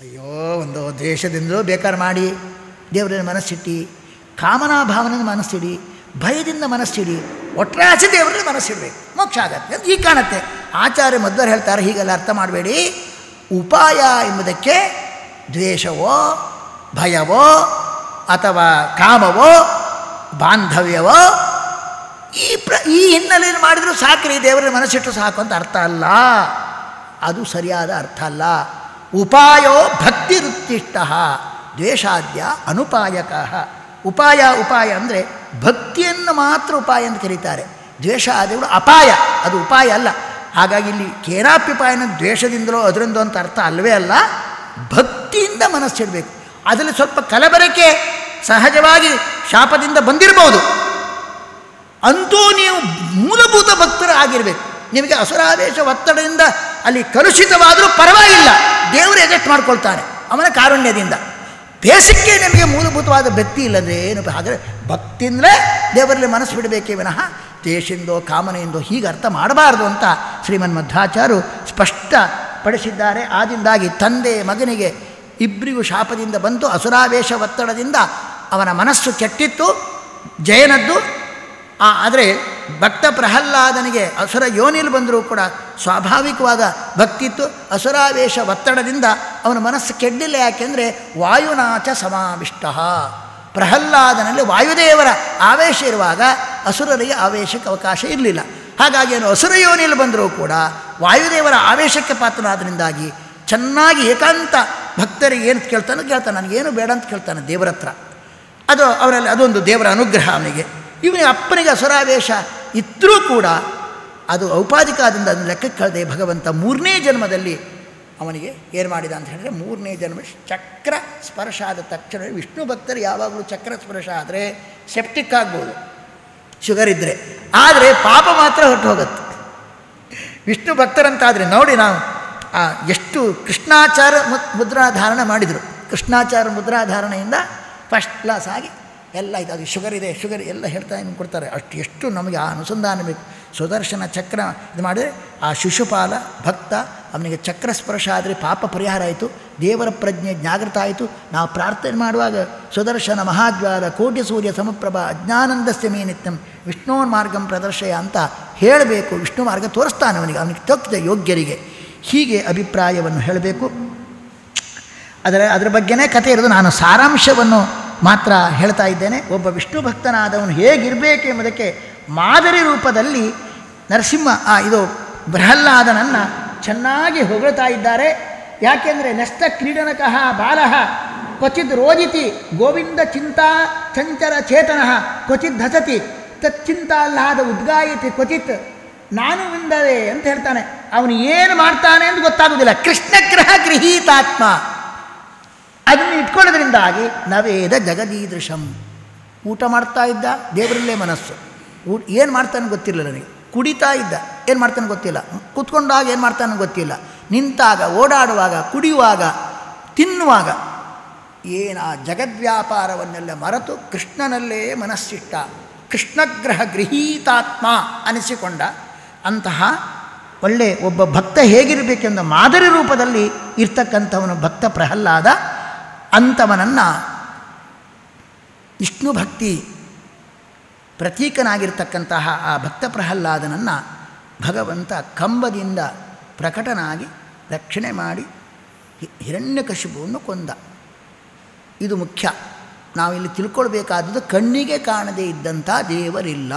ಅಯ್ಯೋ ಒಂದು ದ್ವೇಷದಿಂದಲೂ ಬೇಕಾದ್ರೆ ಮಾಡಿ ದೇವರಲ್ಲಿ ಮನಸ್ಸಿಟ್ಟು, ಕಾಮನಾ ಭಾವನೆಯಿಂದ ಮನಸ್ಸಿಡಿ, ಭಯದಿಂದ ಮನಸ್ಸಿಡಿ, ಒಟ್ರಾಸಿ ದೇವರಲ್ಲಿ ಮನಸ್ಸಿಡಬೇಕು, ಮೋಕ್ಷ ಆಗತ್ತೆ ಅಂತ ಹೀಗೆ ಕಾಣುತ್ತೆ. ಆಚಾರ್ಯ ಮಧ್ವರು ಹೇಳ್ತಾರೆ, ಹೀಗೆಲ್ಲ ಅರ್ಥ ಮಾಡಬೇಡಿ. ಉಪಾಯ ಎಂಬುದಕ್ಕೆ ದ್ವೇಷವೋ ಭಯವೋ ಅಥವಾ ಕಾಮವೋ ಬಾಂಧವ್ಯವೋ ಈ ಹಿನ್ನೆಲೆಯಲ್ಲಿ ಮಾಡಿದರೂ ಸಾಕ್ರಿ, ದೇವರಲ್ಲಿ ಮನಸ್ಸಿಟ್ಟು ಸಾಕು ಅಂತ ಅರ್ಥ ಅಲ್ಲ. ಅದು ಸರಿಯಾದ ಅರ್ಥ ಅಲ್ಲ. ಉಪಾಯೋ ಭಕ್ತಿ ವೃತ್ತಿಷ್ಟ ದ್ವೇಷಾದ್ಯ ಅನುಪಾಯಕ. ಉಪಾಯ ಅಂದರೆ ಭಕ್ತಿಯನ್ನು ಮಾತ್ರ ಉಪಾಯ ಅಂತ ಕರೀತಾರೆ. ದ್ವೇಷಾದಿಗಳು ಅಪಾಯ, ಅದು ಉಪಾಯ ಅಲ್ಲ. ಹಾಗಾಗಿ ಇಲ್ಲಿ ಕೇನಾಪ್ಯುಪಾಯನ ದ್ವೇಷದಿಂದಲೋ ಅದರಿಂದೋ ಅಂತ ಅರ್ಥ ಅಲ್ಲವೇ ಅಲ್ಲ. ಭಕ್ತಿಯಿಂದ ಮನಸ್ಸಿಡಬೇಕು. ಅದರಲ್ಲಿ ಸ್ವಲ್ಪ ಕಲಬೆರಕೆ ಸಹಜವಾಗಿ ಶಾಪದಿಂದ ಬಂದಿರಬಹುದು, ಅಂತೂ ನೀವು ಮೂಲಭೂತ ಭಕ್ತರು ಆಗಿರಬೇಕು. ನಿಮಗೆ ಅಸುರಾವೇಶ ಒತ್ತಡದಿಂದ ಅಲ್ಲಿ ಕಲುಷಿತವಾದರೂ ಪರವಾಗಿಲ್ಲ, ದೇವರು ಎಜೆಕ್ಟ್ ಮಾಡ್ಕೊಳ್ತಾನೆ ಅವನ ಕಾರುಣ್ಯದಿಂದ. ಬೇಸಿಕ್ಕೆ ನಿಮಗೆ ಮೂಲಭೂತವಾದ ಭಕ್ತಿ ಇಲ್ಲದೆ ಏನು, ಹಾಗಾದರೆ ಭಕ್ತಿಯಿಂದಲೇ ದೇವರಲ್ಲಿ ಮನಸ್ಸು ಬಿಡಬೇಕೇ ವಿನಃ ದೇಶಿಂದೋ ಕಾಮನೆಯಿಂದೋ ಹೀಗೆ ಅರ್ಥ ಮಾಡಬಾರ್ದು ಅಂತ ಶ್ರೀಮನ್ ಮಧ್ವಾಚಾರ್ಯರು ಸ್ಪಷ್ಟಪಡಿಸಿದ್ದಾರೆ. ಆದ್ದರಿಂದಾಗಿ ತಂದೆ ಮಗನಿಗೆ ಇಬ್ಬರಿಗೂ ಶಾಪದಿಂದ ಬಂತು, ಅಸುರಾವೇಶ ಒತ್ತಡದಿಂದ ಅವನ ಮನಸ್ಸು ಕೆಟ್ಟಿತ್ತು ಜಯನದ್ದು. ಆದರೆ ಭಕ್ತ ಪ್ರಹ್ಲಾದನಿಗೆ ಅಸುರ ಯೋನಿಯಲ್ಲಿ ಬಂದರೂ ಕೂಡ ಸ್ವಾಭಾವಿಕವಾದ ಭಕ್ತಿ ಇತ್ತು. ಅಸುರಾವೇಶ ಒತ್ತಡದಿಂದ ಅವನ ಮನಸ್ಸು ಕೆಡ್ಡಿಲ್ಲ. ಯಾಕೆಂದರೆ ವಾಯುನಾಚ ಸಮಾವಿಷ್ಟ. ಪ್ರಹ್ಲಾದನಲ್ಲಿ ವಾಯುದೇವರ ಆವೇಶ ಇರುವಾಗ ಅಸುರರಿಗೆ ಆವೇಶಕ್ಕೆ ಅವಕಾಶ ಇರಲಿಲ್ಲ. ಹಾಗಾಗಿ ಅವನು ಅಸುರ ಯೋನಿಯಲ್ಲಿ ಬಂದರೂ ಕೂಡ ವಾಯುದೇವರ ಆವೇಶಕ್ಕೆ ಪಾತ್ರನಾದ್ರಿಂದಾಗಿ ಚೆನ್ನಾಗಿ ಏಕಾಂತ ಭಕ್ತರಿಗೆ ಏನು ಕೇಳ್ತಾನೆ, ನನಗೇನು ಬೇಡ ಅಂತ ಕೇಳ್ತಾನೆ ದೇವರ ಹತ್ರ. ಅದು ಅವರಲ್ಲಿ ಅದೊಂದು ದೇವರ ಅನುಗ್ರಹ ಅವನಿಗೆ. ಇವನಿಗೆ ಅಪ್ಪನಿಗೆ ಅಸುರಾವೇಶ ಇದ್ದರೂ ಕೂಡ ಅದು ಔಪಾಧಿಕಾದಿಂದ ಅದನ್ನು ಲೆಕ್ಕಕ್ಕೆ ಕಳೆದೆ ಭಗವಂತ 3ನೇ ಜನ್ಮದಲ್ಲಿ ಅವನಿಗೆ ಏನು ಮಾಡಿದ ಅಂತ ಹೇಳಿದ್ರೆ, 3ನೇ ಜನ್ಮ ಚಕ್ರ ಸ್ಪರ್ಶ ಆದ ತಕ್ಷಣ, ವಿಷ್ಣು ಭಕ್ತರು ಯಾವಾಗಲೂ ಚಕ್ರ ಸ್ಪರ್ಶ ಆದರೆ ಸೆಪ್ಟಿಕ್ ಆಗ್ಬೋದು ಶುಗರ್ ಇದ್ದರೆ, ಆದರೆ ಪಾಪ ಮಾತ್ರ ಹೊರಟು ಹೋಗುತ್ತೆ. ವಿಷ್ಣು ಭಕ್ತರಂತಾದರೆ ನೋಡಿ, ನಾವು ಎಷ್ಟು ಕೃಷ್ಣಾಚಾರ ಮುದ್ರಾಧಾರಣೆ ಮಾಡಿದರು. ಕೃಷ್ಣಾಚಾರ ಮುದ್ರಾಧಾರಣೆಯಿಂದ ಫಸ್ಟ್ ಕ್ಲಾಸ್ ಆಗಿ ಎಲ್ಲ ಇದು, ಅದು ಶುಗರ್ ಇದೆ ಎಲ್ಲ ಹೇಳ್ತಾ ಏನು ಕೊಡ್ತಾರೆ. ಎಷ್ಟು ನಮಗೆ ಆ ಅನುಸಂಧಾನ ಬೇಕು. ಸುದರ್ಶನ ಚಕ್ರ ಇದು ಮಾಡಿದರೆ ಆ ಶಿಶುಪಾಲ ಭಕ್ತ ಅವನಿಗೆ ಚಕ್ರ ಸ್ಪರ್ಶ ಆದರೆ ಪಾಪ ಪರಿಹಾರ ಆಯಿತು, ದೇವರ ಪ್ರಜ್ಞೆ ಜಾಗೃತ ಆಯಿತು. ನಾವು ಪ್ರಾರ್ಥನೆ ಮಾಡುವಾಗ ಸುದರ್ಶನ ಮಹಾಜ್ವಾಲ ಕೋಟಿ ಸೂರ್ಯ ಸಮಪ್ರಭ ಅಜ್ಞಾನಂದಸ್ಯ ಮೇ ನಿತ್ಯಂ ವಿಷ್ಣೋನ್ ಮಾರ್ಗಂ ಪ್ರದರ್ಶಯ ಅಂತ ಹೇಳಬೇಕು. ವಿಷ್ಣು ಮಾರ್ಗ ತೋರಿಸ್ತಾನೆ ಅವನಿಗೆ ತೋರಿಸಿದ ಯೋಗ್ಯರಿಗೆ. ಹೀಗೆ ಅಭಿಪ್ರಾಯವನ್ನು ಹೇಳಬೇಕು. ಅದರ ಬಗ್ಗೆನೇ ಕಥೆ ಇರೋದು. ನಾನು ಸಾರಾಂಶವನ್ನು ಮಾತ್ರ ಹೇಳ್ತಾ ಇದ್ದೇನೆ. ಒಬ್ಬ ವಿಷ್ಣು ಭಕ್ತನಾದವನು ಹೇಗಿರಬೇಕು ಎಂಬುದಕ್ಕೆ ಮಾದರಿ ರೂಪದಲ್ಲಿ ನರಸಿಂಹ ಇದು ಪ್ರಹ್ಲಾದನನ್ನು ಚೆನ್ನಾಗಿ ಹೊಗಳ್ತಾ ಇದ್ದಾರೆ. ಯಾಕೆಂದರೆ ನಷ್ಟ ಕ್ರೀಡನಕಃ ಬಾಲಃ ಕ್ವಚಿತ್ ರೋದಿತಿ ಗೋವಿಂದ ಚಿಂತಾ ಚಂಚಲ ಚೇತನಃ ಕ್ವಚಿತ್ ಧಸತಿ ತಚ್ಚಿಂತಾಹ್ಲಾದ ಉದ್ಗಾಯತಿ ಕ್ವಚಿತ್ ನಾನು ವಿಂದವೇ ಅಂತ ಹೇಳ್ತಾನೆ. ಅವನು ಏನು ಮಾಡ್ತಾನೆ ಅಂತ ಗೊತ್ತಾಗೋದಿಲ್ಲ. ಕೃಷ್ಣಗ್ರಹ ಗೃಹೀತಾತ್ಮ, ಅದನ್ನು ಇಟ್ಕೊಳ್ಳೋದ್ರಿಂದಾಗಿ ನವೇದ ಜಗದೀದೃಶಂ. ಊಟ ಮಾಡ್ತಾ ಇದ್ದ, ದೇವರಲ್ಲೇ ಮನಸ್ಸು. ಏನು ಮಾಡ್ತಾನೆ ಗೊತ್ತಿರಲಿಲ್ಲ ನನಗೆ. ಕುಡಿತಾ ಇದ್ದ, ಏನು ಮಾಡ್ತಾನೆ ಗೊತ್ತಿಲ್ಲ. ಕೂತ್ಕೊಂಡಾಗ ಏನು ಮಾಡ್ತಾನೆ ಗೊತ್ತಿಲ್ಲ. ನಿಂತಾಗ, ಓಡಾಡುವಾಗ, ಕುಡಿಯುವಾಗ, ತಿನ್ನುವಾಗ ಏನು ಆ ಜಗದ್ವ್ಯಾಪಾರವನ್ನೆಲ್ಲ ಮರೆತು ಕೃಷ್ಣನಲ್ಲೇ ಮನಸ್ಸಿಟ್ಟ. ಕೃಷ್ಣಗ್ರಹ ಗೃಹೀತಾತ್ಮ ಅನಿಸಿಕೊಂಡ. ಅಂತಹ ಒಳ್ಳೆ ಒಬ್ಬ ಭಕ್ತ ಹೇಗಿರಬೇಕೆಂದ ಮಾದರಿ ರೂಪದಲ್ಲಿ ಇರ್ತಕ್ಕಂಥವನು ಭಕ್ತ ಪ್ರಹ್ಲಾದ. ಅಂಥವನನ್ನು ವಿಷ್ಣು ಭಕ್ತಿ ಪ್ರತೀಕನಾಗಿರ್ತಕ್ಕಂತಹ ಆ ಭಕ್ತ ಪ್ರಹ್ಲಾದನನ್ನು ಭಗವಂತ ಕಂಬದಿಂದ ಪ್ರಕಟನಾಗಿ ರಕ್ಷಣೆ ಮಾಡಿ ಹಿರಣ್ಯಕಶಿಪುವನ್ನು ಕೊಂದ. ಇದು ಮುಖ್ಯ. ನಾವಿಲ್ಲಿ ತಿಳ್ಕೊಳ್ಬೇಕಾದದ್ದು, ಕಣ್ಣಿಗೆ ಕಾಣದೇ ಇದ್ದಂಥ ದೇವರಿಲ್ಲ.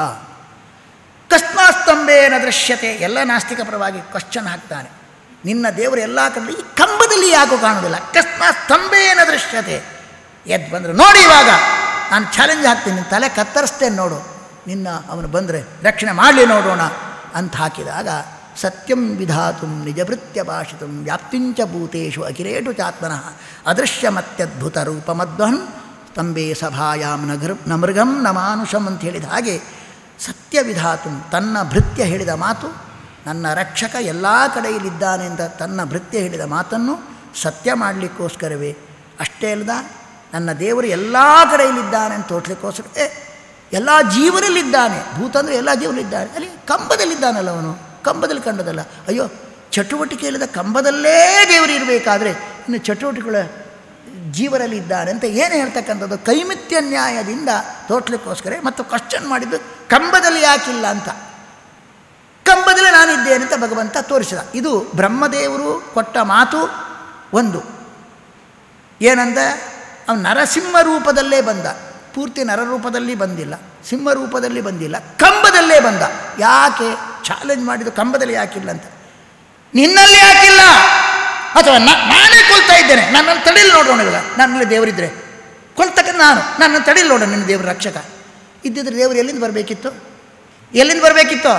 ಕಸ್ಮಾಸ್ತಂಭೇನ ದೃಶ್ಯತೆ. ಎಲ್ಲ ನಾಸ್ತಿಕ ಪರವಾಗಿ ಕ್ವಶ್ಚನ್ ಹಾಕ್ತಾನೆ. ನಿನ್ನ ದೇವರು ಎಲ್ಲ ಕಡೆ ಈ ಕಂಬದಲ್ಲಿ ಯಾಕೋ ಕಾಣೋದಿಲ್ಲ. ಕಸ್ಮಾಸ್ತಂಭೇನ ದೃಶ್ಯತೆ. ಎದ್ದು ಬಂದರೆ ನೋಡಿ, ಇವಾಗ ನಾನು ಚಾಲೆಂಜ್ ಹಾಕ್ತೀನಿ, ನಿನ್ನ ತಲೆ ಕತ್ತರಿಸ್ತೇನೆ ನೋಡು, ಅವನು ಬಂದರೆ ರಕ್ಷಣೆ ಮಾಡಲಿ ನೋಡೋಣ ಅಂತ ಹಾಕಿದಾಗ, ಸತ್ಯಂ ವಿಧಾತು ನಿಜಭೃತ್ಯ ಭಾಷಿತು ವ್ಯಾಪ್ತಿಂಚ ಭೂತೇಶು ಅಖಿಲೇಟು ಚಾತ್ಮನಃ ಅದೃಶ್ಯಮತ್ಯದ್ಭುತ ರೂಪಮದ್ವಹನ್ ಸ್ತಂಭೆ ಸಭಾಯಾಂ ನ ಮೃಗಂ ನ ಮಾನುಷಂ ಅಂತ ಹೇಳಿದ ಹಾಗೆ, ಸತ್ಯ ವಿಧಾತು ತನ್ನ ಭೃತ್ಯ ಹೇಳಿದ ಮಾತು, ನನ್ನ ರಕ್ಷಕ ಎಲ್ಲ ಕಡೆಯಲ್ಲಿದ್ದಾನೆ ಅಂತ ತನ್ನ ಭೃತ್ಯ ಹೇಳಿದ ಮಾತನ್ನು ಸತ್ಯ ಮಾಡಲಿಕ್ಕೋಸ್ಕರವೇ. ಅಷ್ಟೇ ಅಲ್ಲದ, ನನ್ನ ದೇವರು ಎಲ್ಲ ಕಡೆಯಲ್ಲಿದ್ದಾನೆ ಅಂತ ತೋರಿಸಲಿಕ್ಕೋಸ್ಕರ ಎಲ್ಲ ಜೀವನಲ್ಲಿದ್ದಾನೆ. ಭೂತ ಅಂದರೆ ಎಲ್ಲ ಜೀವನಲ್ಲಿದ್ದಾನೆ. ಅಲ್ಲಿ ಕಂಬದಲ್ಲಿದ್ದಾನಲ್ಲ ಅವನು, ಕಂಬದಲ್ಲಿ ಕಂಡದಲ್ಲ. ಅಯ್ಯೋ, ಚಟುವಟಿಕೆ ಇಲ್ಲದ ಕಂಬದಲ್ಲೇ ದೇವರು ಇರಬೇಕಾದ್ರೆ ಇನ್ನು ಚಟುವಟಿಕೆಗಳ ಜೀವರಲ್ಲಿ ಇದ್ದಾನೆ ಅಂತ ಏನು ಹೇಳ್ತಕ್ಕಂಥದ್ದು ಕೈಮಿತ್ಯ ನ್ಯಾಯದಿಂದ ತೋಟ್ಲಿಕ್ಕೋಸ್ಕರ ಮತ್ತು ಕ್ವಶ್ಚನ್ ಮಾಡಿದ್ದು ಕಂಬದಲ್ಲಿ ಯಾಕಿಲ್ಲ ಅಂತ. ಕಂಬದಲ್ಲಿ ನಾನಿದ್ದೇನೆ ಅಂತ ಭಗವಂತ ತೋರಿಸಿದ. ಇದು ಬ್ರಹ್ಮದೇವರು ಕೊಟ್ಟ ಮಾತು ಒಂದು. ಏನಂದ, ಅವನು ನರಸಿಂಹ ರೂಪದಲ್ಲೇ ಬಂದ, ಪೂರ್ತಿ ನರರೂಪದಲ್ಲಿ ಬಂದಿಲ್ಲ, ಸಿಂಹ ರೂಪದಲ್ಲಿ ಬಂದಿಲ್ಲ, ಕಂಬದಲ್ಲೇ ಬಂದ. ಯಾಕೆ ಚಾಲೆಂಜ್ ಮಾಡಿದ್ದು ಕಂಬದಲ್ಲಿ ಯಾಕಿಲ್ಲ ಅಂತ. ನಿನ್ನಲ್ಲಿ ಯಾಕಿಲ್ಲ, ಅಥವಾ ನಾನೇ ಕೊಲ್ತಾ ಇದ್ದೇನೆ, ನನ್ನನ್ನು ತಡೀಲಿ ನೋಡೋಣ. ಇವಾಗ ನನ್ನಲ್ಲಿ ದೇವರಿದ್ದರೆ ಕೊಲ್ತಕ್ಕ ನನ್ನನ್ನು ತಡೀಲಿ ನೋಡೋಣ, ನಿನ್ನ ದೇವ್ರ ರಕ್ಷಕ ಇದ್ದಿದ್ರೆ ದೇವರು ಎಲ್ಲಿಂದ ಬರಬೇಕಿತ್ತು? ಎಲ್ಲಿಂದ ಬರಬೇಕಿತ್ತು?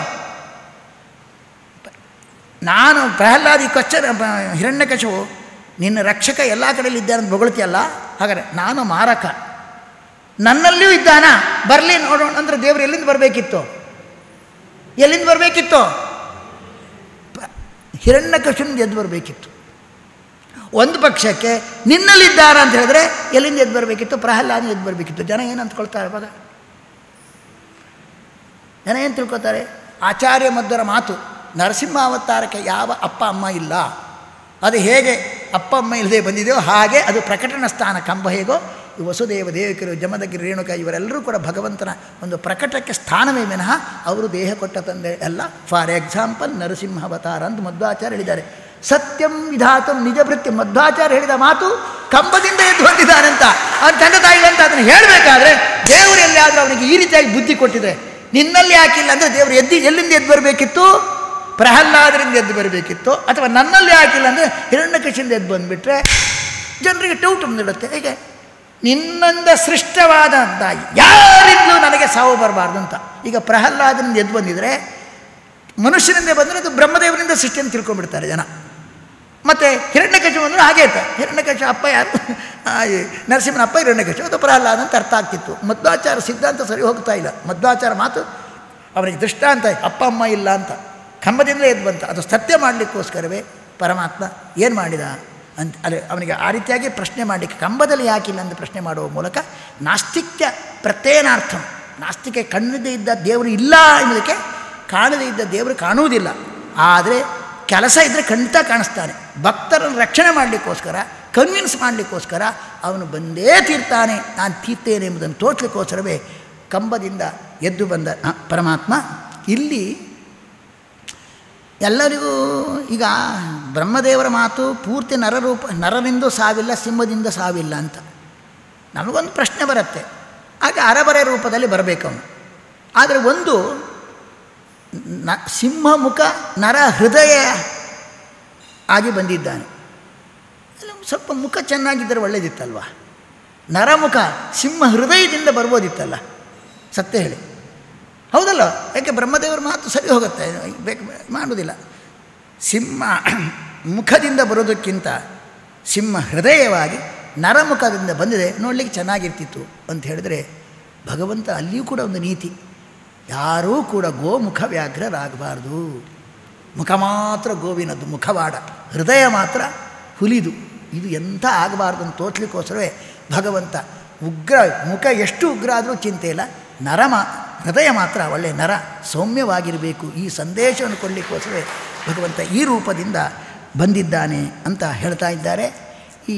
ನಾನು ಪ್ರಹ್ಲಾದ ಈ ಹಿರಣ್ಯಕಶಿಪು ನಿನ್ನ ರಕ್ಷಕ ಎಲ್ಲ ಕಡೆಯಲ್ಲಿ ಇದ್ದಾನೆ ಅಂತ ಹೊಗಳ್ತಿಯಲ್ಲ, ಹಾಗಾದರೆ ನಾನು ಮಾರಕ, ನನ್ನಲ್ಲಿಯೂ ಇದ್ದಾನ, ಬರಲಿ ನೋಡೋಣ ಅಂದರೆ ದೇವರು ಎಲ್ಲಿಂದ ಬರಬೇಕಿತ್ತು? ಎಲ್ಲಿಂದ ಬರಬೇಕಿತ್ತು? ಹಿರಣ್ಯಕಶಿಪುನಿಂದ ಎದ್ದು ಬರಬೇಕಿತ್ತು. ಒಂದು ಪಕ್ಷಕ್ಕೆ ನಿನ್ನಲ್ಲಿದ್ದಾರ ಅಂತ ಹೇಳಿದ್ರೆ ಎಲ್ಲಿಂದ ಎದ್ದು ಬರಬೇಕಿತ್ತು? ಪ್ರಹ್ಲಾದ ಎದ್ದು ಬರಬೇಕಿತ್ತು. ಜನ ಏನು ಅಂದ್ಕೊಳ್ತಾರೆ ಅವಾಗ? ಜನ ಏನು ತಿಳ್ಕೊತಾರೆ? ಆಚಾರ್ಯ ಮಧ್ವರ ಮಾತು, ನರಸಿಂಹಾವತಾರಕ್ಕೆ ಯಾವ ಅಪ್ಪ ಅಮ್ಮ ಇಲ್ಲ, ಅದು ಹೇಗೆ ಅಪ್ಪ ಅಮ್ಮ ಇಲ್ಲದೆ ಬಂದಿದೆಯೋ ಹಾಗೆ ಅದು ಪ್ರಕಟಣ ಸ್ಥಾನ. ಕಂಬ ಹೇಗೋ ಈ ವಸುದೇವ ದೇವಕಿರು ಜಮದಗಿರಿ ರೇಣುಕ ಇವರೆಲ್ಲರೂ ಕೂಡ ಭಗವಂತನ ಒಂದು ಪ್ರಕಟಕ್ಕೆ ಸ್ಥಾನವೇ ವಿನಃ ಅವರು ದೇಹ ಕೊಟ್ಟ ತಂದೆ ಅಲ್ಲ. ಫಾರ್ ಎಕ್ಸಾಂಪಲ್ ನರಸಿಂಹಾವತಾರ ಅಂತ ಮಧ್ವಾಚಾರ್ಯ ಹೇಳಿದ್ದಾರೆ. ಸತ್ಯಂ ವಿಧಾತಂ ನಿಜ ಭೃತ್ಯ, ಮಧ್ವಾಚಾರ್ಯ ಹೇಳಿದ ಮಾತು ಕಂಬದಿಂದ ಎದ್ದು ಬಂದಿದ್ದಾನೆ ಅಂತ. ಅವನ ತಂದೆ ತಾಯಿಗಳಂತ ಅದನ್ನು ಹೇಳಬೇಕಾದ್ರೆ ದೇವರು ಎಲ್ಲಿಯಾದರೂ ಅವನಿಗೆ ಈ ರೀತಿಯಾಗಿ ಬುದ್ಧಿ ಕೊಟ್ಟಿದೆ. ನಿನ್ನಲ್ಲಿ ಯಾಕಿಲ್ಲ ಅಂದರೆ ದೇವರು ಎಲ್ಲಿಂದ ಎದ್ದು ಬರಬೇಕಿತ್ತು? ಪ್ರಹ್ಲಾದರಿಂದ ಎದ್ದು ಬರಬೇಕಿತ್ತು. ಅಥವಾ ನನ್ನಲ್ಲಿ ಯಾಕಿಲ್ಲ ಅಂದರೆ ಹಿರಣ್ಯಕಶಿಯಿಂದ ಎದ್ದು ಬಂದುಬಿಟ್ರೆ ಜನರಿಗೆ ಡೌಟ್ ಬಂದಿಡುತ್ತೆ. ಹೇಗೆ ನಿನ್ನಿಂದ ಸೃಷ್ಟವಾದಂಥ ಯಾರಿಂದಲೂ ನನಗೆ ಸಾವು ಬರಬಾರ್ದು ಅಂತ. ಈಗ ಪ್ರಹ್ಲಾದನಿಂದ ಎದ್ದು ಬಂದಿದ್ರೆ, ಮನುಷ್ಯನಿಂದ ಬಂದರೆ ಅದು ಬ್ರಹ್ಮದೇವರಿಂದ ಸೃಷ್ಟಿಯನ್ನು ತಿಳ್ಕೊಂಡ್ಬಿಡ್ತಾರೆ ಜನ. ಮತ್ತು ಹಿರಣ್ಯಕಶಿಪು ಬಂದರೂ ಹಾಗೆ ಇರ್ತಾರೆ. ಹಿರಣ್ಯಕಶಿಪು ಅಪ್ಪ ಯಾರು? ನರಸಿಂಹನ ಅಪ್ಪ ಹಿರಣ್ಯಕಶಿಪು, ಅದು ಪ್ರಹ್ಲಾದ ಅಂತ ಅರ್ಥ ಆಗ್ತಿತ್ತು. ಮಧ್ವಾಚಾರ ಸಿದ್ಧಾಂತ ಸರಿ ಹೋಗ್ತಾ ಇಲ್ಲ. ಮಧ್ವಾಚಾರ ಮಾತು ಅವನಿಗೆ ದೃಷ್ಟಾಂತ ಅಪ್ಪ ಅಮ್ಮ ಇಲ್ಲ ಅಂತ, ಕಂಬದಿಂದ ಎದ್ದು ಬಂತ. ಅದು ಸತ್ಯ ಮಾಡಲಿಕ್ಕೋಸ್ಕರವೇ ಪರಮಾತ್ಮ ಏನು ಮಾಡಿದ ಅಂತ ಅದೇ ಅವನಿಗೆ ಆ ರೀತಿಯಾಗಿ ಪ್ರಶ್ನೆ ಮಾಡಲಿಕ್ಕೆ, ಕಂಬದಲ್ಲಿ ಯಾಕಿಲ್ಲ ಅಂತ ಪ್ರಶ್ನೆ ಮಾಡುವ ಮೂಲಕ ನಾಸ್ತಿಕ್ಯ ಪ್ರತ್ಯೇನಾರ್ಥಂ, ನಾಸ್ತಿಕ ಕಣ್ಣದೇ ಇದ್ದ ದೇವರು ಇಲ್ಲ ಎನ್ನುವುದಕ್ಕೆ ಕಾಣದೇ ಇದ್ದ ದೇವರು ಕಾಣುವುದಿಲ್ಲ, ಆದರೆ ಕೆಲಸ ಇದ್ದರೆ ಖಂಡಿತ ಕಾಣಿಸ್ತಾನೆ. ಭಕ್ತರನ್ನು ರಕ್ಷಣೆ ಮಾಡಲಿಕ್ಕೋಸ್ಕರ, ಕನ್ವಿನ್ಸ್ ಮಾಡಲಿಕ್ಕೋಸ್ಕರ ಅವನು ಬಂದೇ ತೀರ್ತಾನೆ, ನಾನು ತೀರ್ತೇನೆ ಎಂಬುದನ್ನು ತೋರಿಸಲಿಕ್ಕೋಸ್ಕರವೇ ಕಂಬದಿಂದ ಎದ್ದು ಬಂದ ಪರಮಾತ್ಮ. ಇಲ್ಲಿ ಎಲ್ಲರಿಗೂ ಈಗ ಬ್ರಹ್ಮದೇವರ ಮಾತು ಪೂರ್ತಿ ನರನಿಂದ ಸಾವಿಲ್ಲ, ಸಿಂಹದಿಂದ ಸಾವಿಲ್ಲ ಅಂತ ನಮಗೊಂದು ಪ್ರಶ್ನೆ ಬರುತ್ತೆ. ಹಾಗೆ ಅರಬರೆ ರೂಪದಲ್ಲಿ ಬರಬೇಕು ಅವನು. ಆದರೆ ಒಂದು ಸಿಂಹ ಮುಖ ನರ ಹೃದಯ ಆಗಿ ಬಂದಿದ್ದಾನೆ. ಸ್ವಲ್ಪ ಮುಖ ಚೆನ್ನಾಗಿದ್ದರೆ ಒಳ್ಳೆಯದಿತ್ತಲ್ವ? ನರಮುಖ ಸಿಂಹ ಹೃದಯದಿಂದ ಬರ್ಬೋದಿತ್ತಲ್ಲ, ಸತ್ಯ ಹೇಳಿ, ಹೌದಲ್ಲ? ಯಾಕೆ ಬ್ರಹ್ಮದೇವರ ಮಾತು ಸರಿ ಹೋಗುತ್ತೆ, ಬೇಕು ಮಾಡೋದಿಲ್ಲ. ಸಿಂಹ ಮುಖದಿಂದ ಬರೋದಕ್ಕಿಂತ ಸಿಂಹ ಹೃದಯವಾಗಿ ನರಮುಖದಿಂದ ಬಂದಿದೆ, ನೋಡಲಿಕ್ಕೆ ಚೆನ್ನಾಗಿರ್ತಿತ್ತು ಅಂತ ಹೇಳಿದರೆ, ಭಗವಂತ ಅಲ್ಲಿಯೂ ಕೂಡ ಒಂದು ನೀತಿ, ಯಾರೂ ಕೂಡ ಗೋಮುಖ ವ್ಯಾಘ್ರರಾಗಬಾರ್ದು. ಮುಖ ಮಾತ್ರ ಗೋವಿನದ್ದು, ಮುಖವಾಡ, ಹೃದಯ ಮಾತ್ರ ಹುಲಿದು. ಇದು ಎಂಥ ಆಗಬಾರ್ದು ಅಂತ ತೋರ್ಸ್ಲಿಕ್ಕೋಸ್ಕರವೇ ಭಗವಂತ ಉಗ್ರ, ಮುಖ ಎಷ್ಟು ಉಗ್ರ ಆದರೂ ಚಿಂತೆ ಇಲ್ಲ, ಹೃದಯ ಮಾತ್ರ ಒಳ್ಳೆಯ ನರ ಸೌಮ್ಯವಾಗಿರಬೇಕು. ಈ ಸಂದೇಶವನ್ನು ಕೊಡಲಿಕ್ಕೋಸ್ಕರವೇ ಭಗವಂತ ಈ ರೂಪದಿಂದ ಬಂದಿದ್ದಾನೆ ಅಂತ ಹೇಳ್ತಾ ಇದ್ದಾರೆ. ಈ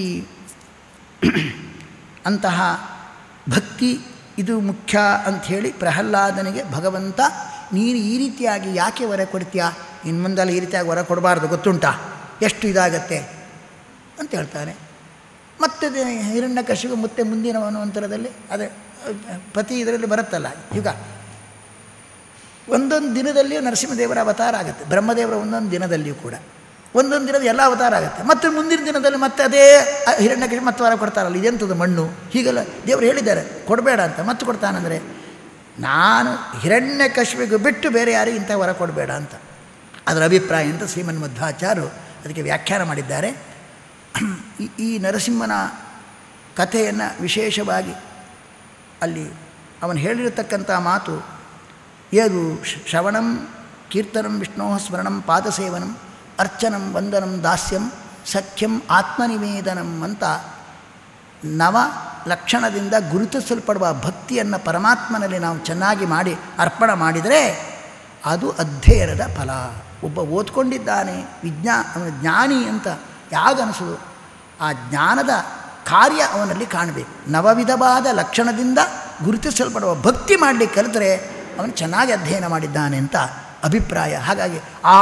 ಅಂತಹ ಭಕ್ತಿ ಇದು ಮುಖ್ಯ ಅಂಥೇಳಿ ಪ್ರಹ್ಲಾದನಿಗೆ ಭಗವಂತ, ನೀನು ಈ ರೀತಿಯಾಗಿ ಯಾಕೆ ವರ ಕೊಡ್ತೀಯಾ, ಇನ್ನು ಮುಂದೆಲ್ಲ ಈ ರೀತಿಯಾಗಿ ವರ ಕೊಡಬಾರ್ದು, ಗೊತ್ತುಂಟಾ ಎಷ್ಟು ಇದಾಗತ್ತೆ ಅಂತ ಹೇಳ್ತಾನೆ. ಮತ್ತು ಹಿರಣ್ಯಕಶಿಪು ಮತ್ತೆ ಮುಂದಿನ ಮನ್ವಂತರದಲ್ಲಿ ಅದೇ ಪತಿ ಇದರಲ್ಲಿ ಬರುತ್ತಲ್ಲ, ಈಗ ಒಂದೊಂದು ದಿನದಲ್ಲಿಯೂ ನರಸಿಂಹದೇವರ ಅವತಾರ ಆಗುತ್ತೆ, ಬ್ರಹ್ಮದೇವರ ಒಂದೊಂದು ದಿನದಲ್ಲಿಯೂ ಕೂಡ ಒಂದೊಂದು ದಿನದ ಎಲ್ಲ ಅವತಾರ ಆಗುತ್ತೆ. ಮತ್ತು ಮುಂದಿನ ದಿನದಲ್ಲಿ ಮತ್ತೆ ಅದೇ ಹಿರಣ್ಯಕಶಿಪು ಮತ್ತೆ ವರ ಕೊಡ್ತಾರಲ್ಲ, ಇದೆಂಥದ್ದು ಮಣ್ಣು, ಹೀಗೆಲ್ಲ ದೇವರು ಹೇಳಿದ್ದಾರೆ ಕೊಡಬೇಡ ಅಂತ. ಮತ್ತೆ ಕೊಡ್ತಾನಂದರೆ, ನಾನು ಹಿರಣ್ಯಕಶಿಪಿಗೆ ಬಿಟ್ಟು ಬೇರೆ ಯಾರಿಗೂ ಇಂಥ ವರ ಕೊಡಬೇಡ ಅಂತ ಅದರ ಅಭಿಪ್ರಾಯ ಅಂತ ಶ್ರೀಮನ್ ಮಧ್ವಾಚಾರ್ಯರು ಅದಕ್ಕೆ ವ್ಯಾಖ್ಯಾನ ಮಾಡಿದ್ದಾರೆ. ಈ ನರಸಿಂಹನ ಕಥೆಯನ್ನು ವಿಶೇಷವಾಗಿ ಅಲ್ಲಿ ಅವನು ಹೇಳಿರತಕ್ಕಂಥ ಮಾತು ಏದು, ಶ್ರವಣಂ ಕೀರ್ತನಂ ವಿಷ್ಣೋ ಸ್ಮರಣಂ ಪಾದಸೇವನಂ ಅರ್ಚನಂ ವಂದನಂ ದಾಸ್ಯಂ ಸಖ್ಯಂ ಆತ್ಮನಿವೇದನಂ ಅಂತ ನವ ಲಕ್ಷಣದಿಂದ ಗುರುತಿಸಲ್ಪಡುವ ಭಕ್ತಿಯನ್ನು ಪರಮಾತ್ಮನಲ್ಲಿ ನಾವು ಚೆನ್ನಾಗಿ ಮಾಡಿ ಅರ್ಪಣೆ ಮಾಡಿದರೆ ಅದು ಅಧ್ಯಯನದ ಫಲ. ಒಬ್ಬ ಓದ್ಕೊಂಡಿದ್ದಾನೆ, ಅವನು ಜ್ಞಾನಿ ಅಂತ ಯಾಗನಿಸೋದು, ಆ ಜ್ಞಾನದ ಕಾರ್ಯ ಅವನಲ್ಲಿ ಕಾಣಬೇಕು. ನವವಿಧವಾದ ಲಕ್ಷಣದಿಂದ ಗುರುತಿಸಲ್ಪಡುವ ಭಕ್ತಿ ಮಾಡಲಿಕ್ಕೆ ಕಲಿತರೆ ಅವನು ಚೆನ್ನಾಗಿ ಅಧ್ಯಯನ ಮಾಡಿದ್ದಾನೆ ಅಂತ ಅಭಿಪ್ರಾಯ. ಹಾಗಾಗಿ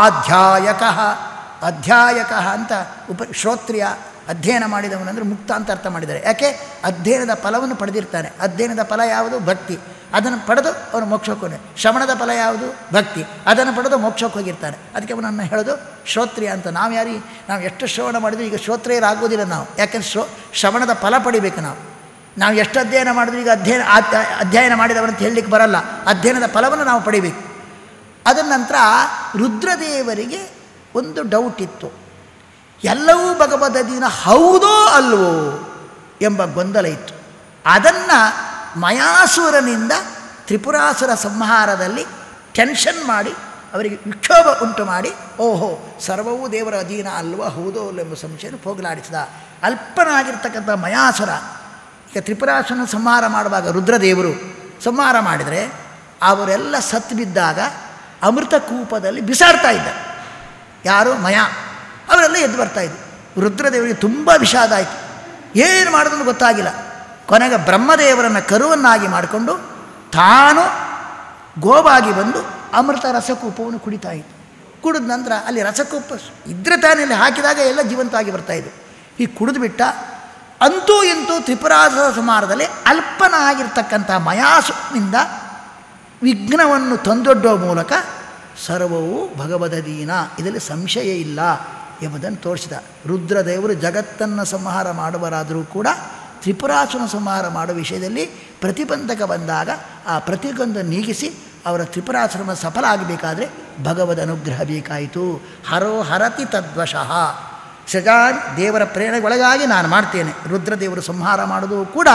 ಅಧ್ಯಾಯಕ ಅಂತ ಶ್ರೋತ್ರಿಯ ಅಧ್ಯಯನ ಮಾಡಿದವನಂದರೆ ಮುಕ್ತ ಅಂತ ಅರ್ಥ ಮಾಡಿದ್ದಾರೆ. ಯಾಕೆ? ಅಧ್ಯಯನದ ಫಲವನ್ನು ಪಡೆದಿರ್ತಾನೆ. ಅಧ್ಯಯನದ ಫಲ ಯಾವುದು? ಭಕ್ತಿ. ಅದನ್ನು ಪಡೆದು ಅವನು ಮೋಕ್ಷಕ್ಕೆ ಹೋಗಿ. ಶ್ರವಣದ ಫಲ ಯಾವುದು? ಭಕ್ತಿ. ಅದನ್ನು ಪಡೆದು ಮೋಕ್ಷಕ್ಕೆ ಹೋಗಿರ್ತಾನೆ. ಅದಕ್ಕೆ ಅವನನ್ನು ಹೇಳೋದು ಶ್ರೋತ್ರಿಯ ಅಂತ. ನಾವು ಎಷ್ಟು ಶ್ರವಣ ಮಾಡಿದ್ರೂ ಈಗ ಶ್ರೋತ್ರಿಯರಾಗೋದಿಲ್ಲ ನಾವು. ಯಾಕೆಂದ್ರೆ ಶ್ರವಣದ ಫಲ ಪಡಿಬೇಕು ನಾವು ಎಷ್ಟು ಅಧ್ಯಯನ ಮಾಡಿದ್ರೂ ಈಗ ಅಧ್ಯಯನ ಮಾಡಿದವರಂತ ಹೇಳಲಿಕ್ಕೆ ಬರಲ್ಲ. ಅಧ್ಯಯನದ ಫಲವನ್ನು ನಾವು ಪಡಿಬೇಕು. ಅದರ ನಂತರ ರುದ್ರದೇವರಿಗೆ ಒಂದು ಡೌಟ್ ಇತ್ತು. ಎಲ್ಲವೂ ಭಗವದಧೀನ ಹೌದೋ ಅಲ್ವೋ ಎಂಬ ಗೊಂದಲ ಇತ್ತು. ಅದನ್ನು ಮಯಾಸುರನಿಂದ ತ್ರಿಪುರಾಸುರ ಸಂಹಾರದಲ್ಲಿ ಟೆನ್ಷನ್ ಮಾಡಿ ಅವರಿಗೆ ವಿಕ್ಷೋಭ ಉಂಟು ಮಾಡಿ, ಓಹೋ ಸರ್ವವೂ ದೇವರ ಅಧೀನ ಅಲ್ವೋ ಹೌದೋ ಅಲ್ಲೋ ಎಂಬ ಸಂಶಯವನ್ನು ಹೋಗಲಾಡಿಸಿದ. ಅಲ್ಪನಾಗಿರ್ತಕ್ಕಂಥ ಮಯಾಸುರ ಈಗ ತ್ರಿಪುರಾಸುರನ ಸಂಹಾರ ಮಾಡುವಾಗ ರುದ್ರದೇವರು ಸಂಹಾರ ಮಾಡಿದರೆ ಅವರೆಲ್ಲ ಸತ್ತು ಬಿದ್ದಾಗ ಅಮೃತ ಕೂಪದಲ್ಲಿ ಬಿಸಾಡ್ತಾ ಇದ್ದ. ಯಾರು? ಮಯ. ಅವರೆಲ್ಲ ಎದ್ದು ಬರ್ತಾಯಿದ್ರು. ರುದ್ರದೇವರಿಗೆ ತುಂಬ ವಿಷಾದ ಆಯಿತು. ಏನು ಮಾಡೋದನ್ನು ಗೊತ್ತಾಗಿಲ್ಲ. ಕೊನೆಗೆ ಬ್ರಹ್ಮದೇವರನ್ನು ಕರುವನ್ನಾಗಿ ಮಾಡಿಕೊಂಡು ತಾನು ಗೋವಾಗಿ ಬಂದು ಅಮೃತ ರಸಕೂಪವನ್ನು ಕುಡಿತಾ ಇತ್ತು. ಕುಡಿದ ನಂತರ ಅಲ್ಲಿ ರಸಕೂಪ ಇದ್ರೆ ತಾನೇ ಅಲ್ಲಿ ಹಾಕಿದಾಗ ಎಲ್ಲ ಜೀವಂತವಾಗಿ ಬರ್ತಾಯಿದ್ರು. ಈ ಕುಡಿದು ಬಿಟ್ಟ. ಅಂತೂ ಇಂತೂ ತ್ರಿಪುರಾಸುರ ಸಂಹಾರದಲ್ಲಿ ಅಲ್ಪನಾಗಿರ್ತಕ್ಕಂಥ ಮಯಾಸುನಿಂದ ವಿಘ್ನವನ್ನು ತಂದೊಡ್ಡುವ ಮೂಲಕ ಸರ್ವವು ಭಗವದಧೀನ, ಇದರಲ್ಲಿ ಸಂಶಯ ಇಲ್ಲ ಎಂಬುದನ್ನು ತೋರಿಸಿದ. ರುದ್ರದೇವರು ಜಗತ್ತನ್ನು ಸಂಹಾರ ಮಾಡುವರಾದರೂ ಕೂಡ ತ್ರಿಪುರಾಸುರ ಸಂಹಾರ ಮಾಡುವ ವಿಷಯದಲ್ಲಿ ಪ್ರತಿಬಂಧಕ ಬಂದಾಗ ಆ ಪ್ರತಿಬಂಧ ನೀಗಿಸಿ ಅವರ ತ್ರಿಪುರಾಸುರನ ಸಫಲ ಆಗಬೇಕಾದ್ರೆ ಭಗವದ್ ಅನುಗ್ರಹ ಬೇಕಾಯಿತು. ಹರೋ ಹರತಿ ತದ್ವಶಃ. ಸಜಾನ್ ದೇವರ ಪ್ರೇರಣೆಗೊಳಗಾಗಿ ನಾನು ಮಾಡ್ತೇನೆ. ರುದ್ರದೇವರು ಸಂಹಾರ ಮಾಡೋದು ಕೂಡ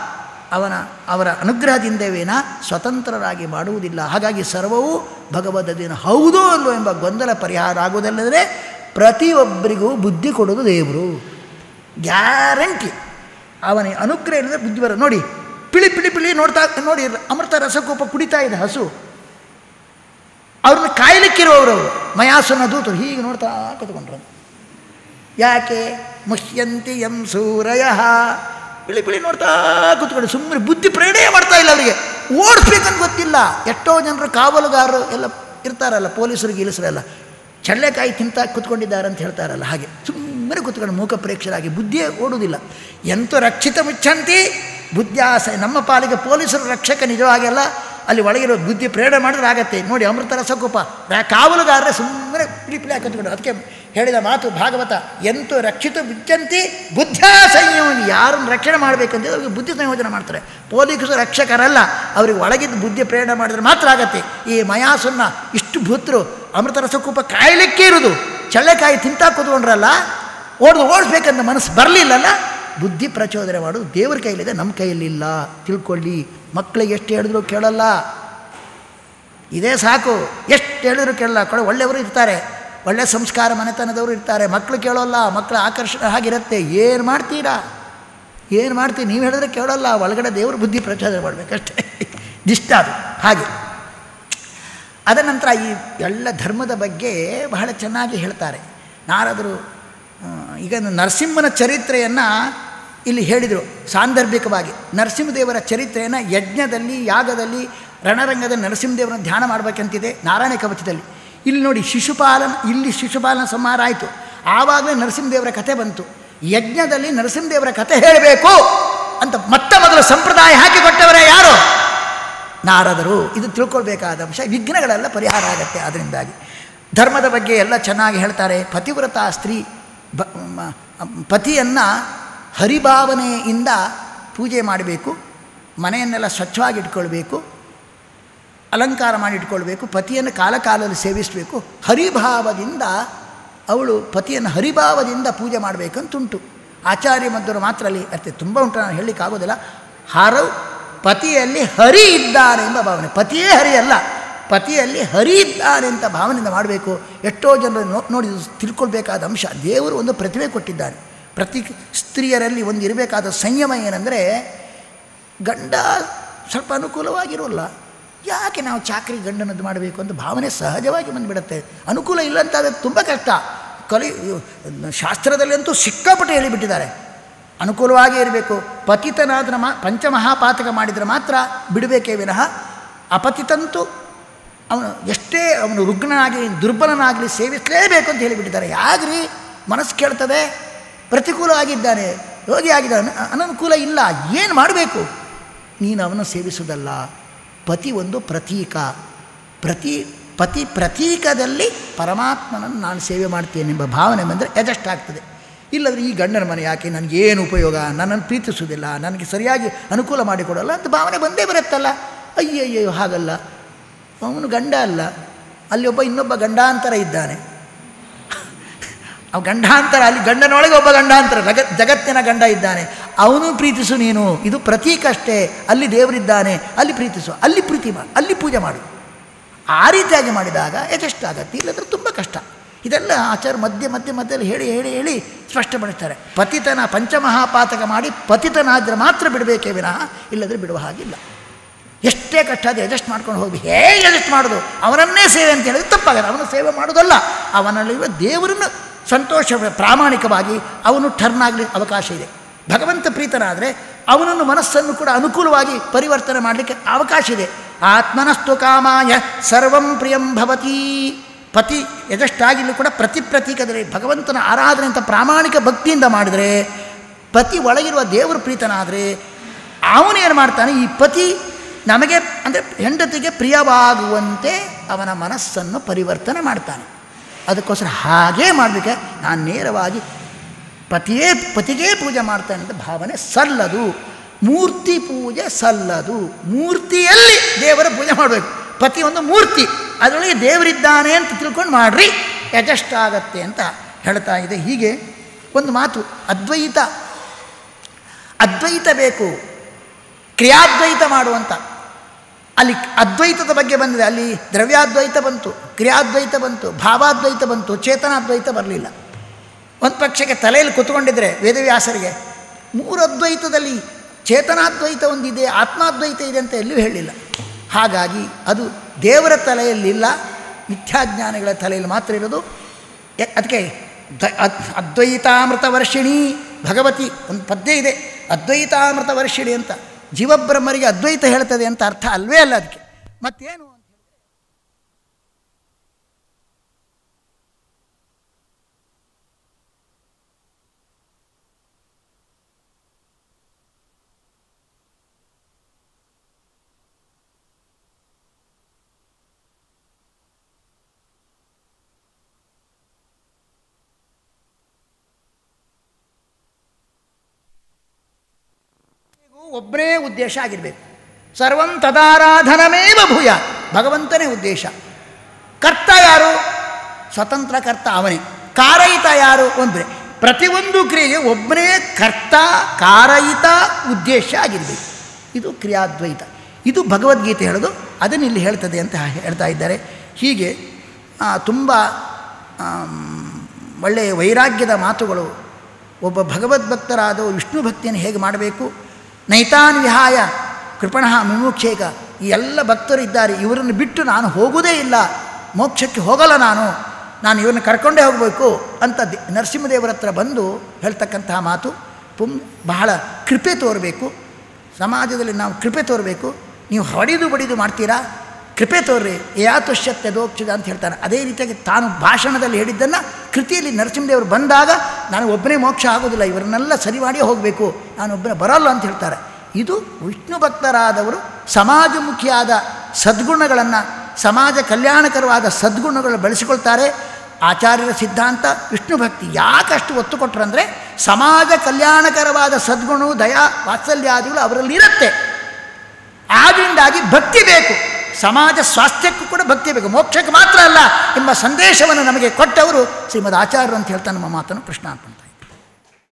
ಅವರ ಅನುಗ್ರಹದಿಂದವೇನ ಸ್ವತಂತ್ರರಾಗಿ ಮಾಡುವುದಿಲ್ಲ. ಹಾಗಾಗಿ ಸರ್ವವೂ ಭಗವದಧೀನ ಹೌದೋ ಅಲ್ಲೋ ಎಂಬ ಗೊಂದಲ ಪರಿಹಾರ ಆಗುವುದಲ್ಲದೆ ಪ್ರತಿಯೊಬ್ಬರಿಗೂ ಬುದ್ಧಿ ಕೊಡೋದು ದೇವರು. ಗ್ಯಾರಂಟಿ. ಅವನ ಅನುಗ್ರಹ ಇಲ್ಲದೆ ಬುದ್ಧಿ ಬರೋದು. ನೋಡಿ, ಪಿಳಿ ನೋಡಿ ಅಮೃತ ರಸಕೂಪ ಕುಡಿತಾ ಇದೆ ಹಸು. ಅವ್ರನ್ನ ಕಾಯಲಿಕ್ಕಿರುವವರು ಮಯಾಸುನ ದೂತರು ಹೀಗೆ ನೋಡ್ತಾ ಕೂತ್ಕೊಂಡ್ರು. ಯಾಕೆ? ಮುಹ್ಯಂತಿ ಎಂ ಸೂರಯ. ಪಿಳಿ ನೋಡ್ತಾ ಕೂತ್ಕೊಂಡು ಸುಮ್ಮನೆ ಬುದ್ಧಿ ಪ್ರೇರಣೆ ಮಾಡ್ತಾ ಇಲ್ಲ ಅವರಿಗೆ. ಓಡಿಸ್ಬೇಕಂತ ಗೊತ್ತಿಲ್ಲ. ಎಷ್ಟೋ ಜನರು ಕಾವಲುಗಾರರು ಎಲ್ಲ ಇರ್ತಾರಲ್ಲ, ಪೊಲೀಸರು ಗೀಲಿಸರೆಲ್ಲ ಚಳ್ಳೆಕಾಯಿ ತಿಂತ ಕೂತ್ಕೊಂಡಿದ್ದಾರೆ ಅಂತ ಹೇಳ್ತಾರಲ್ಲ, ಹಾಗೆ ಸುಮ್ಮನೆ ಕೂತ್ಕೊಂಡು ಮೂಕ ಪ್ರೇಕ್ಷರಾಗಿ ಬುದ್ಧಿಯೇ ಓಡುವುದಿಲ್ಲ. ಎಂತೂ ರಕ್ಷಿತ ಮುಚ್ಚಂತಿ ಬುದ್ಧಿಯಾಸ. ನಮ್ಮ ಪಾಲಿಗೆ ಪೊಲೀಸರು ರಕ್ಷಕ ನಿಜವಾಗೆಲ್ಲ ಅಲ್ಲಿ ಒಳಗಿರೋ ಬುದ್ಧಿ ಪ್ರೇರಣೆ ಮಾಡಿದ್ರೆ ಆಗತ್ತೆ. ನೋಡಿ ಅಮೃತ ರಸಕೂಪ ಕಾವಲುಗಾರರೇ ಸುಮ್ಮನೆ ಪಿಳಿ ಹಾಕಿಕೊಂಡು. ಅದಕ್ಕೆ ಹೇಳಿದ ಮಾತು ಭಾಗವತ, ಎಂತೂ ರಕ್ಷಿತ ಮುಚ್ಚಂತಿ ಬುದ್ಧಿಯ ಸಂಯೋಜನೆ. ಯಾರನ್ನು ರಕ್ಷಣೆ ಮಾಡಬೇಕಂತ ಅವ್ರಿಗೆ ಬುದ್ಧಿ ಸಂಯೋಜನೆ ಮಾಡ್ತಾರೆ. ಪೊಲೀಸರು ರಕ್ಷಕರಲ್ಲ, ಅವ್ರಿಗೆ ಒಳಗಿದ್ದು ಬುದ್ಧಿ ಪ್ರೇರಣೆ ಮಾಡಿದ್ರೆ ಮಾತ್ರ ಆಗತ್ತೆ. ಈ ಮಯಾಸುನ್ನ ಇಷ್ಟು ಭೂತರು ಅಮೃತ ರಸಕೂಪ ಕಾಯಲಿಕ್ಕೆ ಇರೋದು, ಚಳ್ಳೆಕಾಯಿ ತಿಂತಾ ಕೂತ್ಕೊಂಡ್ರಲ್ಲ, ಓಡಿಸ್ಬೇಕಂತ ಮನಸ್ಸು ಬರಲಿಲ್ಲಲ್ಲ, ಬುದ್ಧಿ ಪ್ರಚೋದನೆ ಮಾಡೋದು ದೇವ್ರ ಕೈಲಿದೆ, ನಮ್ಮ ಕೈಯಲ್ಲಿಲ್ಲ. ತಿಳ್ಕೊಳ್ಳಿ. ಮಕ್ಕಳಿಗೆ ಎಷ್ಟು ಹೇಳಿದ್ರು ಕೇಳಲ್ಲ. ಇದೇ ಸಾಕು. ಎಷ್ಟು ಹೇಳಿದ್ರು ಕೇಳಲ್ಲ. ಒಳ್ಳೆಯವರು ಇರ್ತಾರೆ, ಒಳ್ಳೆ ಸಂಸ್ಕಾರ ಮನೆತನದವರು ಇರ್ತಾರೆ, ಮಕ್ಕಳು ಕೇಳೋಲ್ಲ. ಮಕ್ಕಳ ಆಕರ್ಷಣೆ ಹಾಗಿರುತ್ತೆ. ಏನು ಮಾಡ್ತೀರಿ? ನೀವು ಹೇಳಿದ್ರೆ ಕೇಳೋಲ್ಲ. ಒಳಗಡೆ ದೇವರು ಬುದ್ಧಿ ಪ್ರಚೋದನೆ ಮಾಡಬೇಕಷ್ಟೇ. ಇಷ್ಟ ಅದು ಹಾಗೆ. ಅದ ನಂತರ ಈ ಎಲ್ಲ ಧರ್ಮದ ಬಗ್ಗೆ ಬಹಳ ಚೆನ್ನಾಗಿ ಹೇಳ್ತಾರೆ ನಾರದರು. ಈಗ ನರಸಿಂಹನ ಚರಿತ್ರೆಯನ್ನು ಇಲ್ಲಿ ಹೇಳಿದರು ಸಾಂದರ್ಭಿಕವಾಗಿ. ನರಸಿಂಹದೇವರ ಚರಿತ್ರೆಯನ್ನು ಯಜ್ಞದಲ್ಲಿ, ಯಾಗದಲ್ಲಿ, ರಣರಂಗದಲ್ಲಿ ನರಸಿಂಹದೇವರನ್ನು ಧ್ಯಾನ ಮಾಡಬೇಕಂತಿದೆ ನಾರಾಯಣ ಕವಚದಲ್ಲಿ. ಇಲ್ಲಿ ನೋಡಿ ಶಿಶುಪಾಲನ ಸಂಹಾರ ಆಯಿತು. ಆವಾಗಲೇ ನರಸಿಂಹದೇವರ ಕಥೆ ಬಂತು. ಯಜ್ಞದಲ್ಲಿ ನರಸಿಂಹದೇವರ ಕಥೆ ಹೇಳಬೇಕು ಅಂತ ಮೊದಲು ಸಂಪ್ರದಾಯ ಹಾಕಿಕೊಟ್ಟವರೇ ಯಾರು? ನಾರದರು. ಇದು ತಿಳ್ಕೊಳ್ಬೇಕಾದ ಅಂಶ. ವಿಘ್ನಗಳೆಲ್ಲ ಪರಿಹಾರ ಆಗುತ್ತೆ ಅದರಿಂದಾಗಿ. ಧರ್ಮದ ಬಗ್ಗೆ ಎಲ್ಲ ಚೆನ್ನಾಗಿ ಹೇಳ್ತಾರೆ. ಪತಿವ್ರತ ಸ್ತ್ರೀ ಪತಿಯನ್ನು ಹರಿಭಾವನೆಯಿಂದ ಪೂಜೆ ಮಾಡಬೇಕು, ಮನೆಯನ್ನೆಲ್ಲ ಸ್ವಚ್ಛವಾಗಿ ಇಟ್ಕೊಳ್ಬೇಕು, ಅಲಂಕಾರ ಮಾಡಿಟ್ಕೊಳ್ಬೇಕು, ಪತಿಯನ್ನು ಕಾಲಕಾಲದಲ್ಲಿ ಸೇವಿಸಬೇಕು. ಹರಿಭಾವದಿಂದ ಅವಳು ಪತಿಯನ್ನು ಹರಿಭಾವದಿಂದ ಪೂಜೆ ಮಾಡಬೇಕಂತುಂಟು. ಆಚಾರ್ಯ ಮಧ್ವರು ಮಾತ್ರ ಅಲ್ಲಿ ಅರ್ಥ ತುಂಬ ಉಂಟು, ನಾನು ಹೇಳಲಿಕ್ಕಾಗೋದಿಲ್ಲ. ಪತಿಯಲ್ಲಿ ಹರಿ ಇದ್ದಾನೆ ಎಂಬ ಭಾವನೆ. ಪತಿಯೇ ಹರಿ ಅಲ್ಲ, ಪತಿಯಲ್ಲಿ ಹರಿ ಇದ್ದಾನೆ ಅಂತ ಭಾವನೆಯಿಂದ ಮಾಡಬೇಕು. ಎಷ್ಟೋ ಜನರು ನೋಡಿ ತಿಳ್ಕೊಳ್ಬೇಕಾದ ಅಂಶ. ದೇವರು ಒಂದು ಪ್ರತಿಭೆ ಕೊಟ್ಟಿದ್ದಾನೆ. ಪ್ರತಿ ಸ್ತ್ರೀಯರಲ್ಲಿ ಒಂದು ಇರಬೇಕಾದ ಸಂಯಮ ಏನಂದರೆ, ಗಂಡ ಸ್ವಲ್ಪ ಅನುಕೂಲವಾಗಿರೋಲ್ಲ, ಯಾಕೆ ನಾವು ಚಾಕರಿ ಗಂಡನದ್ದು ಮಾಡಬೇಕು ಅಂತ ಭಾವನೆ ಸಹಜವಾಗಿ ಬಂದುಬಿಡುತ್ತೆ. ಅನುಕೂಲ ಇಲ್ಲ ಅಂತ ಅದಕ್ಕೆ ತುಂಬ ಕಷ್ಟ. ಶಾಸ್ತ್ರದಲ್ಲಂತೂ ಸಿಕ್ಕಾಪಟ್ಟೆ ಹೇಳಿಬಿಟ್ಟಿದ್ದಾರೆ. ಅನುಕೂಲವಾಗಿ ಇರಬೇಕು. ಪತಿತನಾದ್ರೆ ಪಂಚಮಹಾಪಾತಕ ಮಾಡಿದರೆ ಮಾತ್ರ ಬಿಡಬೇಕೇ ವಿನಃ ಅಪತಿತಂತೂ ಅವನು ರುಗ್ಣನಾಗಲಿ ದುರ್ಬಲನಾಗಲಿ ಸೇವಿಸಲೇಬೇಕು ಅಂತ ಹೇಳಿಬಿಟ್ಟಿದ್ದಾರೆ. ಯಾಗ್ರಿ ಮನಸ್ಸು ಕೇಳ್ತದೆ? ಪ್ರತಿಕೂಲವಾಗಿದ್ದಾನೆ, ರೋಗಿ ಆಗಿದ್ದಾನೆ, ಅನನುಕೂಲ ಇಲ್ಲ, ಏನು ಮಾಡಬೇಕು? ನೀನು ಅವನು ಸೇವಿಸುವುದಲ್ಲ. ಪತಿ ಒಂದು ಪ್ರತೀಕ. ಪತಿ ಪ್ರತೀಕದಲ್ಲಿ ಪರಮಾತ್ಮನನ್ನು ನಾನು ಸೇವೆ ಮಾಡ್ತೇನೆಂಬ ಭಾವನೆ ಬಂದರೆ ಅಡ್ಜಸ್ಟ್ ಆಗ್ತದೆ. ಇಲ್ಲದ್ರೆ ಈ ಗಂಡನ ಮನೆ ಯಾಕೆ, ನನಗೇನು ಉಪಯೋಗ, ನನ್ನನ್ನು ಪ್ರೀತಿಸುವುದಿಲ್ಲ, ನನಗೆ ಸರಿಯಾಗಿ ಅನುಕೂಲ ಮಾಡಿಕೊಡಲ್ಲ ಅಂತ ಭಾವನೆ ಬಂದೇ ಬರುತ್ತಲ್ಲ. ಅಯ್ಯಯ್ಯೋ ಹಾಗಲ್ಲ, ಅವನು ಗಂಡ ಅಲ್ಲ, ಅಲ್ಲಿ ಇನ್ನೊಬ್ಬ ಗಂಡಾಂತರ ಇದ್ದಾನೆ. ಅವ ಗಂಡಾಂತರ, ಅಲ್ಲಿ ಗಂಡನೊಳಗೆ ಒಬ್ಬ ಗಂಡಾಂತರ, ಜಗತ್ತಿನ ಗಂಡ ಇದ್ದಾನೆ, ಅವನು ಪ್ರೀತಿಸು ನೀನು. ಇದು ಪ್ರತೀಕ ಅಷ್ಟೇ. ಅಲ್ಲಿ ದೇವರಿದ್ದಾನೆ, ಅಲ್ಲಿ ಪ್ರೀತಿಸು, ಅಲ್ಲಿ ಪ್ರೀತಿ ಮಾಡು, ಅಲ್ಲಿ ಪೂಜೆ ಮಾಡು. ಆ ರೀತಿಯಾಗಿ ಮಾಡಿದಾಗ ಎಷ್ಟೆಷ್ಟಾಗತ್ತೆ. ಇಲ್ಲದ್ರೆ ತುಂಬ ಕಷ್ಟ. ಇದೆಲ್ಲ ಆಚಾರ ಮಧ್ಯದಲ್ಲಿ ಹೇಳಿ ಸ್ಪಷ್ಟಪಡಿಸ್ತಾರೆ. ಪತಿತನ ಪಂಚಮಹಾಪಾತಕ ಮಾಡಿ ಪತಿತನಾದರೆ ಮಾತ್ರ ಬಿಡಬೇಕೇ ವಿನಃ ಇಲ್ಲದ್ರೆ ಬಿಡುವ ಹಾಗಿಲ್ಲ. ಎಷ್ಟೇ ಕಷ್ಟ ಅದು ಅಡ್ಜಸ್ಟ್ ಮಾಡ್ಕೊಂಡು ಹೋಗಿ ಹೇಗೆ ಅಡ್ಜಸ್ಟ್ ಮಾಡೋದು? ಅವನನ್ನೇ ಸೇವೆ ಅಂತ ಹೇಳಿದ್ರೆ ತಪ್ಪಾಗಲ್ಲ. ಅವನು ಸೇವೆ ಮಾಡೋದಲ್ಲ, ಅವನಲ್ಲಿರುವ ದೇವರನ್ನು ಸಂತೋಷ ಪ್ರಾಮಾಣಿಕವಾಗಿ ಅವನು ಟರ್ನ್ ಆಗಲಿ ಅವಕಾಶ ಇದೆ. ಭಗವಂತ ಪ್ರೀತನಾದರೆ ಅವನನ್ನು ಮನಸ್ಸನ್ನು ಕೂಡ ಅನುಕೂಲವಾಗಿ ಪರಿವರ್ತನೆ ಮಾಡಲಿಕ್ಕೆ ಅವಕಾಶ ಇದೆ. ಆತ್ಮನಸ್ತು ಕಾಮಾಯ ಸರ್ವಂ ಪ್ರಿಯಂ ಭವತಿ. ಪತಿ ಎದಷ್ಟಾಗಿಲ್ಲೂ ಕೂಡ ಪ್ರತೀಕದಲ್ಲಿ ಭಗವಂತನ ಆರಾಧನೆ ಅಂತ ಪ್ರಾಮಾಣಿಕ ಭಕ್ತಿಯಿಂದ ಮಾಡಿದರೆ, ಪತಿ ಒಳಗಿರುವ ದೇವರು ಪ್ರೀತನಾದರೆ ಅವನೇನು ಮಾಡ್ತಾನೆ, ಈ ಪತಿ ನಮಗೆ ಅಂದರೆ ಹೆಂಡತಿಗೆ ಪ್ರಿಯವಾಗುವಂತೆ ಅವನ ಮನಸ್ಸನ್ನು ಪರಿವರ್ತನೆ ಮಾಡ್ತಾನೆ. ಅದಕ್ಕೋಸ್ಕರ ಹಾಗೇ ಮಾಡಲಿಕ್ಕೆ ನಾನು ನೇರವಾಗಿ ಪತಿಗೇ ಪೂಜೆ ಮಾಡ್ತಾನೆ ಅಂತ ಭಾವನೆ ಸಲ್ಲದು. ಮೂರ್ತಿ ಪೂಜೆ ಸಲ್ಲದು. ಮೂರ್ತಿಯಲ್ಲಿ ದೇವರ ಪೂಜೆ ಮಾಡಬೇಕು. ಪತಿ ಒಂದು ಮೂರ್ತಿ, ಅದರೊಳಗೆ ದೇವರಿದ್ದಾನೆ ಅಂತ ತಿಳ್ಕೊಂಡು ಮಾಡ್ರಿ, ಅಡ್ಜಸ್ಟ್ ಆಗತ್ತೆ ಅಂತ ಹೇಳ್ತಾ ಇದೆ. ಹೀಗೆ ಒಂದು ಮಾತು, ಅದ್ವೈತ ಬೇಕು, ಕ್ರಿಯಾದ್ವೈತ ಮಾಡುವಂಥ. ಅಲ್ಲಿ ಅದ್ವೈತದ ಬಗ್ಗೆ ಬಂದಿದೆ. ಅಲ್ಲಿ ದ್ರವ್ಯಾದ್ವೈತ ಬಂತು, ಕ್ರಿಯಾದ್ವೈತ ಬಂತು, ಭಾವಾದ್ವೈತ ಬಂತು, ಚೇತನಾದ್ವೈತ ಬರಲಿಲ್ಲ. ಒಂದು ಪಕ್ಷಕ್ಕೆ ತಲೆಯಲ್ಲಿ ಕೂತ್ಕೊಂಡಿದ್ರೆ ವೇದವ್ಯಾಸರಿಗೆ 3 ಅದ್ವೈತದಲ್ಲಿ ಚೇತನಾದ್ವೈತ ಒಂದಿದೆ, ಆತ್ಮಾದ್ವೈತ ಇದೆ ಅಂತ ಎಲ್ಲೂ ಹೇಳಿಲ್ಲ. ಹಾಗಾಗಿ ಅದು ದೇವರ ತಲೆಯಲ್ಲಿಲ್ಲ, ಮಿಥ್ಯಾಜ್ಞಾನಿಗಳ ತಲೆಯಲ್ಲಿ ಮಾತ್ರ ಇರೋದು. ಅದಕ್ಕೆ ಅದ್ವೈತಾಮೃತ ವರ್ಷಿಣಿ ಭಗವತಿ ಒಂದು ಪದ್ಯ ಇದೆ, ಅದ್ವೈತಾಮೃತ ವರ್ಷಿಣಿ ಅಂತ. ಜೀವಬ್ರಹ್ಮರಿಗೆ ಅದ್ವೈತ ಹೇಳ್ತದೆ ಅಂತ ಅರ್ಥ ಅಲ್ವೇ ಅಲ್ಲ. ಅದಕ್ಕೆ ಮತ್ತೇನು ಅಂತ ಒಬ್ಬನೇ ಉದ್ದೇಶ ಆಗಿರಬೇಕು. ಸರ್ವಂ ತದಾರಾಧನಮೇವ ಭೂಯ, ಭಗವಂತನೇ ಉದ್ದೇಶ. ಕರ್ತ ಯಾರು? ಸ್ವತಂತ್ರ ಕರ್ತ ಅವನೇ. ಕಾರಯಿತ ಯಾರು? ಒಂದೇ. ಪ್ರತಿಯೊಂದು ಕ್ರಿಯೆಗೆ ಒಬ್ಬನೇ ಕರ್ತ, ಕಾರಯಿತ, ಉದ್ದೇಶ ಆಗಿರಬೇಕು. ಇದು ಕ್ರಿಯಾದ್ವೈತ. ಇದು ಭಗವದ್ಗೀತೆ ಹೇಳೋದು, ಅದನ್ನು ಇಲ್ಲಿ ಹೇಳ್ತದೆ ಅಂತ ಹೇಳ್ತಾ ಇದ್ದಾರೆ. ಹೀಗೆ ತುಂಬ ಒಳ್ಳೆಯ ವೈರಾಗ್ಯದ ಮಾತುಗಳು. ಒಬ್ಬ ಭಗವದ್ಭಕ್ತರಾದ ವಿಷ್ಣು ಭಕ್ತಿಯನ್ನು ಹೇಗೆ ಮಾಡಬೇಕು, ನೈತಾನ್ ವಿಹಾಯ ಕೃಪಣಃ ಮುಮುಕ್ಷೇಕ, ಈ ಎಲ್ಲ ಭಕ್ತರು ಇದ್ದಾರೆ, ಇವರನ್ನು ಬಿಟ್ಟು ನಾನು ಹೋಗುವುದೇ ಇಲ್ಲ, ಮೋಕ್ಷಕ್ಕೆ ಹೋಗಲ್ಲ, ನಾನು ಇವ್ರನ್ನ ಕರ್ಕೊಂಡೇ ಹೋಗಬೇಕು ಅಂತ ನರಸಿಂಹದೇವರ ಹತ್ರ ಬಂದು ಹೇಳ್ತಕ್ಕಂತಹ ಮಾತು. ಬಹಳ ಕೃಪೆ ತೋರಬೇಕು. ಸಮಾಜದಲ್ಲಿ ನಾವು ಕೃಪೆ ತೋರಬೇಕು. ನೀವು ಹೊಡೆದು ಬಡಿದು ಮಾಡ್ತೀರಾ, ಕೃಪೆ ತೋರ್ರಿ, ಯಾತುಷ್ಯತ್ಯ ದೋಕ್ಷದ ಅಂತ ಹೇಳ್ತಾನೆ. ಅದೇ ರೀತಿಯಾಗಿ ತಾನು ಭಾಷಣದಲ್ಲಿ ಹೇಳಿದ್ದನ್ನು ಕೃತಿಯಲ್ಲಿ ನರಸಿಂಹದೇವರು ಬಂದಾಗ ನಾನು ಒಬ್ಬನೇ ಮೋಕ್ಷ ಆಗೋದಿಲ್ಲ, ಇವರನ್ನೆಲ್ಲ ಸರಿ ಮಾಡಿ ಹೋಗಬೇಕು, ನಾನು ಒಬ್ಬನೇ ಬರೋಲ್ಲ ಅಂತ ಹೇಳ್ತಾರೆ. ಇದು ವಿಷ್ಣು ಭಕ್ತರಾದವರು ಸಮಾಜಮುಖಿಯಾದ ಸದ್ಗುಣಗಳನ್ನು, ಸಮಾಜ ಕಲ್ಯಾಣಕರವಾದ ಸದ್ಗುಣಗಳನ್ನು ಬೆಳೆಸಿಕೊಳ್ತಾರೆ. ಆಚಾರ್ಯರ ಸಿದ್ಧಾಂತ ವಿಷ್ಣು ಭಕ್ತಿ ಯಾಕಷ್ಟು ಒತ್ತು ಕೊಟ್ಟರಂದರೆ, ಸಮಾಜ ಕಲ್ಯಾಣಕರವಾದ ಸದ್ಗುಣವು ದಯಾ ವಾತ್ಸಲ್ಯಾದಿಗಳು ಅವರಲ್ಲಿರುತ್ತೆ. ಆದ್ದರಿಂದಾಗಿ ಭಕ್ತಿ ಬೇಕು. ಸಮಾಜ ಸ್ವಾಸ್ಥ್ಯಕ್ಕೂ ಕೂಡ ಭಕ್ತಿ ಬೇಕು, ಮೋಕ್ಷಕ್ಕೆ ಮಾತ್ರ ಅಲ್ಲ ಎಂಬ ಸಂದೇಶವನ್ನು ನಮಗೆ ಕೊಟ್ಟವರು ಶ್ರೀಮದ್ ಆಚಾರ್ಯರು ಅಂತ ಹೇಳ್ತಾ ನಮ್ಮ ಮಾತನ್ನು ಕೃಷ್ಣ ಅಂತ